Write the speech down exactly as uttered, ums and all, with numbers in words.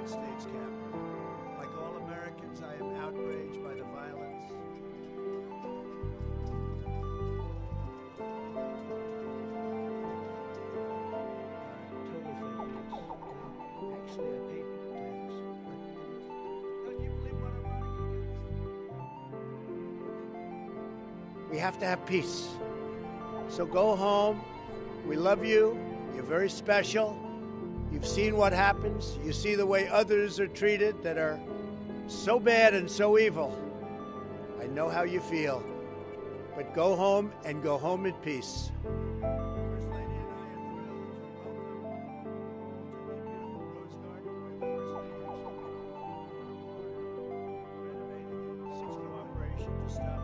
United States Capitol. Like all Americans, I am outraged by the violence. Total fake news. Actually, I paid tax. Don't you believe what I'm running against? We have to have peace. So go home. We love you. You're very special. You've seen what happens. You see the way others are treated that are so bad and so evil. I know how you feel. But go home and go home in peace. First Lady and I are thrilled to welcome to the beautiful Rose Garden where the First Lady is renovating a six-two operation to stop